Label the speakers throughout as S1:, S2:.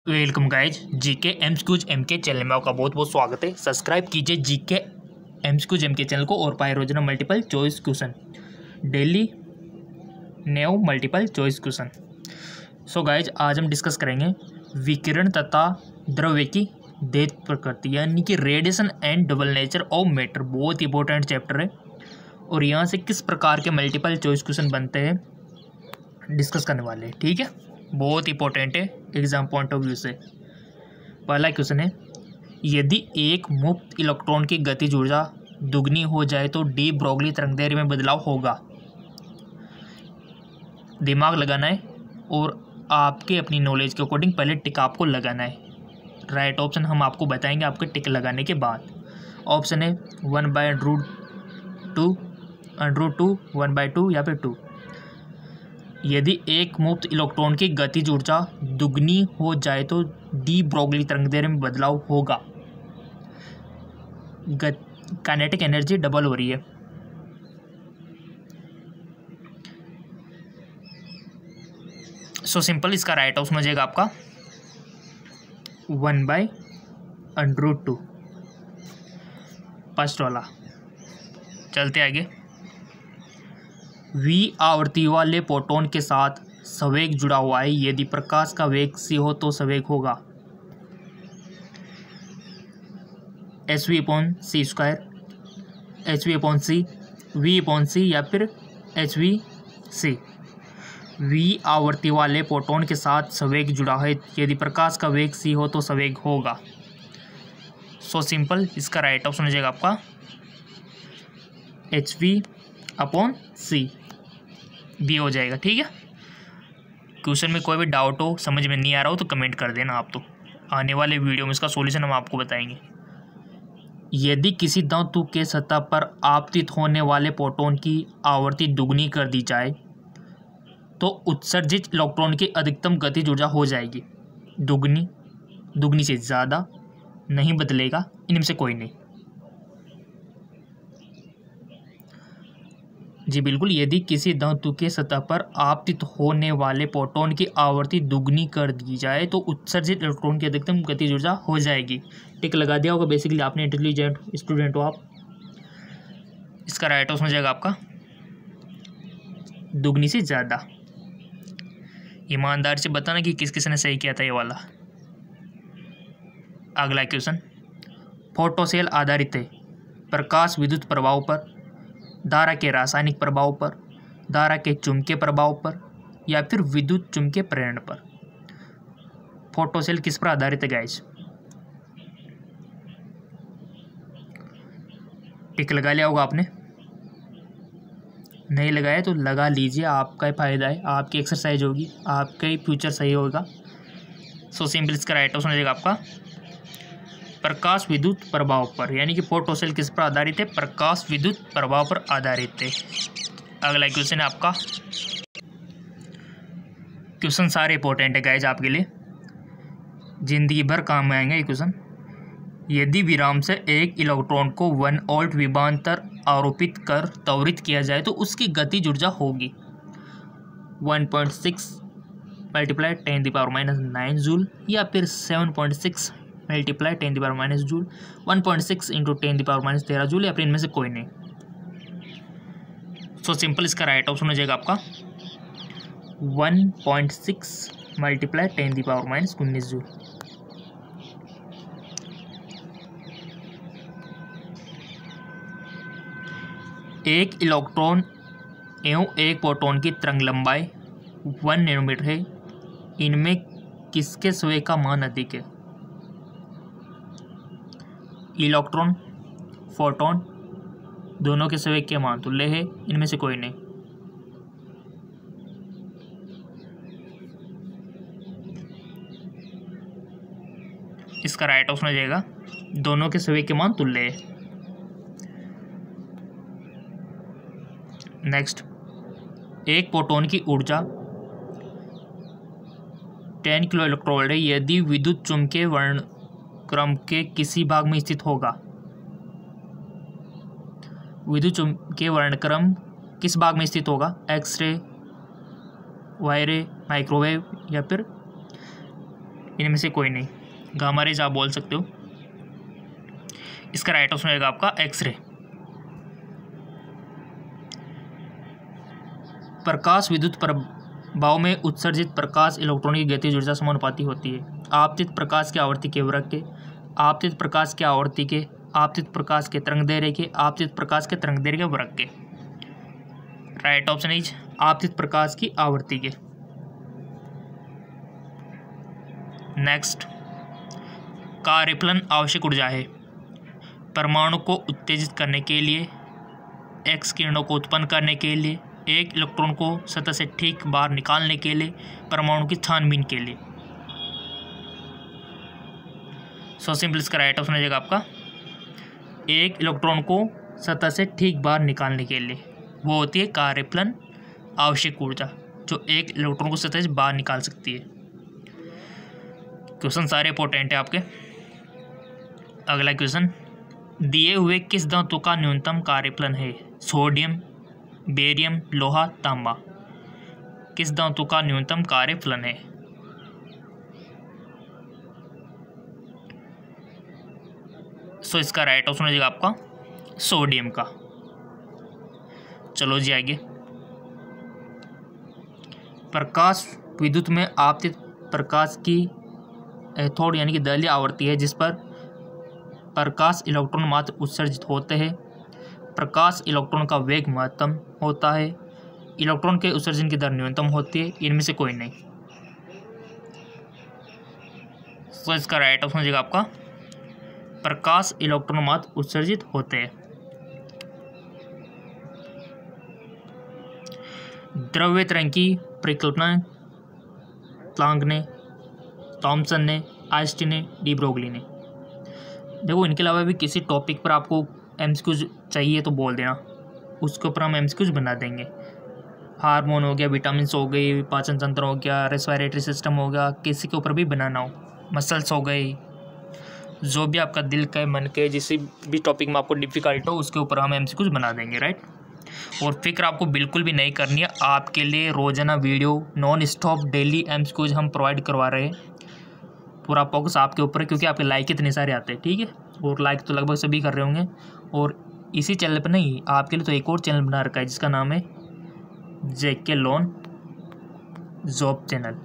S1: Welcome guys, GK MCQs MK channel में आपका बहुत बहुत स्वागत है। सब्सक्राइब कीजिए जीके एमसीक्यूज एमके चैनल को और पाए रोजाना multiple choice question, daily new multiple choice question. So guys, आज हम डिस्कस करेंगे विकिरण तथा द्रव्य की दैत्य प्रकृति, यानी कि radiation and double nature of matter. बहुत इंपॉर्टेंट चैप्टर है और यहाँ से किस प्रकार के मल्टीपल चॉइस क्वेश्चन बनते हैं डिस्कस करने वाले हैं। ठीक है, बहुत इंपॉर्टेंट है एग्जाम पॉइंट ऑफ व्यू से। पहला क्वेश्चन है, यदि एक मुक्त इलेक्ट्रॉन की गतिज ऊर्जा दुगनी हो जाए तो डी ब्रोगली तरंगदैर्घ्य में बदलाव होगा। दिमाग लगाना है और आपके अपनी नॉलेज के अकॉर्डिंग पहले टिक आपको लगाना है। राइट ऑप्शन हम आपको बताएंगे आपके टिक लगाने के बाद। ऑप्शन है 1/√2, √2, 1/2 या फिर 2। यदि एक मुक्त इलेक्ट्रॉन की गतिज ऊर्जा दुगनी हो जाए तो डी ब्रोगली तरंगदैर्घ्य में बदलाव होगा। काइनेटिक एनर्जी डबल हो रही है। सो सिंपल, इसका राइट ऑप्शन हो जाएगा आपका 1/√2, फर्स्ट वाला। चलते आगे। वी आवृत्ति वाले फोटोन के साथ संवेग जुड़ा हुआ है। यदि प्रकाश का वेग c हो तो संवेग होगा hv/c², hv/c, v/c या फिर hv/c। वी आवृत्ति वाले फोटोन के साथ संवेग जुड़ा है। यदि प्रकाश का वेग c हो तो संवेग होगा। सो सिंपल, इसका राइट ऑप्शन हो जाएगा आपका hv/c, बी हो जाएगा। ठीक है, क्वेश्चन में कोई भी डाउट हो, समझ में नहीं आ रहा हो तो कमेंट कर देना आप। तो आने वाले वीडियो में इसका सॉल्यूशन हम आपको बताएंगे। यदि किसी धातु के सतह पर आपतित होने वाले फोटोन की आवृत्ति दुगनी कर दी जाए तो उत्सर्जित इलेक्ट्रॉन की अधिकतम गतिज ऊर्जा हो जाएगी दुगनी। दुगनी से ज़्यादा नहीं बदलेगा, इनमें से कोई नहीं। जी बिल्कुल, यदि किसी धातु के सतह पर आपतित होने वाले फोटोन की आवृत्ति दुगनी कर दी जाए तो उत्सर्जित इलेक्ट्रॉन की अधिकतम गतिज ऊर्जा हो जाएगी। टिक लगा दिया होगा, बेसिकली आपने इंटेलिजेंट स्टूडेंट हो आप। इसका राइट ऑप्शन हो जाएगा आपका दुगनी से ज़्यादा। ईमानदार से बताना कि किस किसने सही किया था ये वाला। अगला क्वेश्चन, फोटोसेल आधारित है प्रकाश विद्युत प्रभाव पर, धारा के रासायनिक प्रभाव पर, धारा के चुंबकीय प्रभाव पर या फिर विद्युत चुंबकीय प्रेरण पर। फोटोसेल किस पर आधारित है गाइस? टिक लगा लिया होगा आपने, नहीं लगाया तो लगा लीजिए, आपका ही फायदा है, आपकी एक्सरसाइज होगी, आपका ही फ्यूचर सही होगा। सो सिंपल, इसका राइट ऑप्शन हो जाएगा आपका प्रकाश विद्युत प्रभाव पर, यानी कि फोटोसेल किस पर आधारित है? प्रकाश विद्युत प्रभाव पर आधारित है। अगला क्वेश्चन है आपका, क्वेश्चन सारे इंपॉर्टेंट है गाइज आपके लिए, जिंदगी भर काम में आएंगे ये क्वेश्चन। यदि विराम से एक इलेक्ट्रॉन को 1 वोल्ट विभवांतर आरोपित कर त्वरित किया जाए तो उसकी गतिज ऊर्जा होगी 1.6 × 10⁻⁹ जूल या फिर 7.6 × 10⁻⁻ जूल, 1.6 × 10⁻13 जूल या फिर इनमें से कोई नहीं। सो सिंपल, इसका राइट ऑप्शन हो जाएगा आपका 1.6 × 10⁻19 जूल। एक इलेक्ट्रॉन एवं एक प्रोटॉन की तरंग लंबाई 1 नैनोमीटर है। इनमें किसके संवेग का मान अधिक है? इलेक्ट्रॉन, फोटोन, दोनों के संवेग के मान तुल्य है, इनमें से कोई नहीं। इसका राइट ऑप्शन हो जाएगा दोनों के संवेग के मान तुल्य है। नेक्स्ट, एक प्रोटॉन की ऊर्जा 10 किलो इलेक्ट्रॉन है। यदि विद्युत चुंबकीय वर्णक्रम के किसी भाग में स्थित होगा, विद्युत चुंबकीय वर्णक्रम किस भाग में स्थित होगा? एक्स रे, वाई रे, माइक्रोवेव या फिर इनमें से कोई नहीं। गामा रेज आप बोल सकते हो। इसका राइट ऑप्शन रहेगा आपका एक्सरे। प्रकाश विद्युत प्रभाव में उत्सर्जित प्रकाश इलेक्ट्रॉन की गतिज ऊर्जा समानुपाती होती है आपतित प्रकाश की आवृत्ति के वर्ग के, आपतित प्रकाश की आवृत्ति के, आपतित प्रकाश के तरंगदैर्घ्य के, आपतित प्रकाश के तरंगदैर्घ्य के वर्ग के। राइट ऑप्शन इज आपतित प्रकाश की आवृत्ति के। नेक्स्ट, कार्यफलन आवश्यक ऊर्जा है। परमाणु को उत्तेजित करने के लिए, एक्स किरणों को उत्पन्न करने के लिए, एक इलेक्ट्रॉन को सतह से ठीक बाहर निकालने के लिए, परमाणु की छानबीन के लिए। सो सिंपल इसका राइट ऑप्शन हो जाएगा आपका एक इलेक्ट्रॉन को सतह से ठीक बाहर निकालने के लिए, वो होती है कार्यफलन आवश्यक ऊर्जा, जो एक इलेक्ट्रॉन को सतह से बाहर निकाल सकती है। क्वेश्चन सारे इंपॉर्टेंट है आपके। अगला क्वेश्चन, दिए हुए किस धातु का न्यूनतम कार्यफलन है? सोडियम, बेरियम, लोहा, तांबा। किस धातु का न्यूनतम कार्यफलन है? सो इसका राइट ऑप्शन हो जाएगा आपका सोडियम का। चलो जी आगे। प्रकाश विद्युत में आपतित प्रकाश की एथोड यानी कि दहलीय आवृत्ति है जिस पर प्रकाश इलेक्ट्रॉन मात्र उत्सर्जित होते हैं। प्रकाश इलेक्ट्रॉन का वेग महत्तम होता है। इलेक्ट्रॉन के उत्सर्जन की दर न्यूनतम होती है। इनमें से कोई नहीं। तो इसका राइट ऑप्शन हो जाएगा आपका प्रकाश इलेक्ट्रॉन मात्र उत्सर्जित होते हैं। द्रव्य तरंग की परिकल्पना प्लांक ने, थॉमसन ने, आइंस्टीन ने, डी ब्रोगली ने। देखो इनके अलावा भी किसी टॉपिक पर आपको एमसीक्यूज चाहिए तो बोल देना, उसके ऊपर हम एमसीक्यूज बना देंगे। हार्मोन हो गया, विटामिन हो गई, पाचन तंत्र हो गया, रेस्पिरेटरी सिस्टम हो गया, किसी के ऊपर भी बनाना हो, मसल्स हो गई, जो भी आपका दिल का मन के जिस भी टॉपिक में आपको डिफिकल्ट हो उसके ऊपर हम एमसीक्यूज बना देंगे, राइट। और फिक्र आपको बिल्कुल भी नहीं करनी है। आपके लिए रोजाना video non stop daily MCQs हम प्रोवाइड करवा रहे हैं। पूरा फोकस आपके ऊपर है क्योंकि आपके लाइक इतने सारे आते हैं, ठीक है। और लाइक तो लगभग सभी कर रहे होंगे। और इसी चैनल पर नहीं, आपके लिए तो एक और चैनल बना रखा है जिसका नाम है JK loan job channel.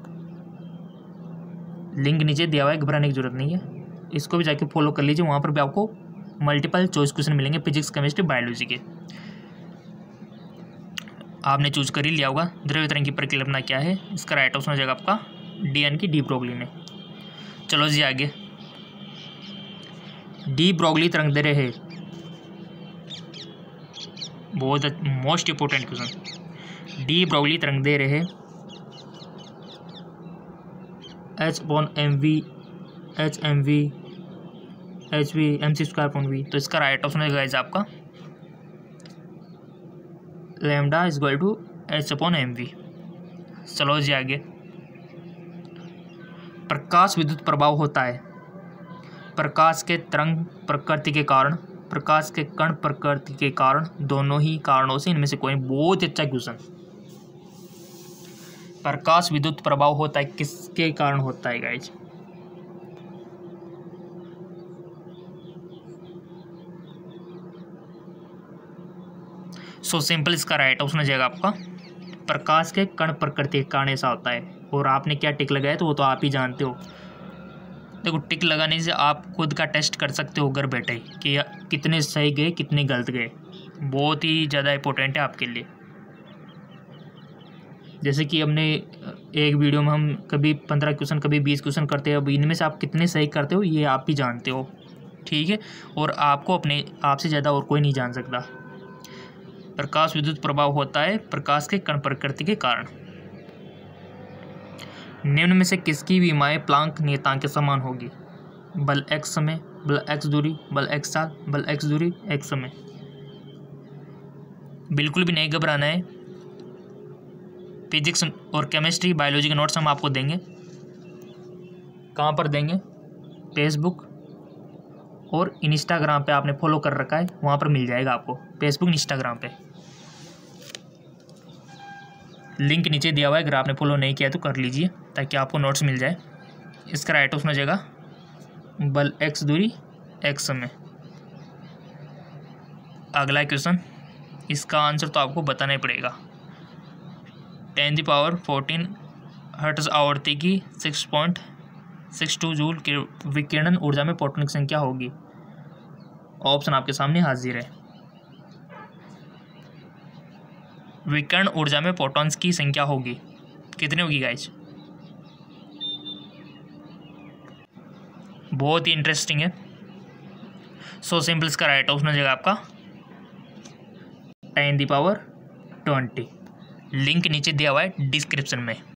S1: Link नीचे दिया हुआ है, घबराने की जरूरत नहीं है। इसको भी जाके फॉलो कर लीजिए। वहाँ पर भी आपको मल्टीपल चॉइस क्वेश्चन मिलेंगे फिजिक्स, केमिस्ट्री, बायोलॉजी के। आपने चूज कर ही लिया होगा द्रव्य तरंग की परिकल्पना क्या है। इसका राइट ऑप्शन हो जाएगा आपका डीएन की डी ब्रोगली ने। चलो जी आगे। डी ब्रोगली तरंगदैर्घ्य है, बहुत most important question. De Broglie तरंगदैर्घ्य है H/mv, HmV, HV, mc²/v। तो इसका राइट ऑप्शन है आपका lambda is equal to H/mv। चलो जी आगे। प्रकाश विद्युत प्रभाव होता है प्रकाश के तरंग प्रकृति के कारण, प्रकाश के कण प्रकृति के कारण, दोनों ही कारणों से। इनमें से कोई। बहुत अच्छा क्वेश्चन। प्रकाश विद्युत प्रभाव होता है किसके कारण होता है गाइज? सो सिंपल इसका राइट ऑप्शन हो जाएगा आपका प्रकाश के कण प्रकृति के कारण ऐसा होता है। और आपने क्या टिक लगाया तो वो तो आप ही जानते हो। देखो टिक लगाने से आप खुद का टेस्ट कर सकते हो घर बैठे कि कितने सही गए कितने गलत गए। बहुत ही ज़्यादा इंपॉर्टेंट है आपके लिए। जैसे कि हमने एक वीडियो में हम कभी 15 क्वेश्चन कभी 20 क्वेश्चन करते हैं। अब इनमें से आप कितने सही करते हो ये आप ही जानते हो, ठीक है। और आपको अपने आपसे ज़्यादा और कोई नहीं जान सकता। प्रकाश विद्युत प्रभाव होता है प्रकाश के कण प्रकृति के कारण। निम्न में से किसकी विमाएँ प्लांक नियतांक के समान होगी? बल x समय, बल x दूरी, बल x चाल, बल x दूरी, x समय। बिल्कुल भी नहीं घबराना है। फिजिक्स और केमिस्ट्री, बायोलॉजी के नोट्स हम आपको देंगे। कहाँ पर देंगे? फेसबुक और इंस्टाग्राम पे आपने फॉलो कर रखा है, वहाँ पर मिल जाएगा आपको। फेसबुक, इंस्टाग्राम पे लिंक नीचे दिया हुआ है। अगर आपने फॉलो नहीं किया तो कर लीजिए ताकि आपको नोट्स मिल जाए। इसका राइट ऑप्शन हो जाएगा बल x दूरी x में। अगला क्वेश्चन, इसका आंसर तो आपको बताना ही पड़ेगा। 10⁻14 हर्ट्ज आवर्ती की 6.62 जूल की विकिरण ऊर्जा में प्रोटॉन की संख्या होगी। ऑप्शन आपके सामने हाजिर है। विकिरण ऊर्जा में प्रोटॉन्स की संख्या होगी, कितनी होगी गाइस? बहुत ही इंटरेस्टिंग है। सो सिंपल इसका राइट ऑप्शन हो जाएगा आपका 10⁻20। लिंक नीचे दिया हुआ है डिस्क्रिप्शन में।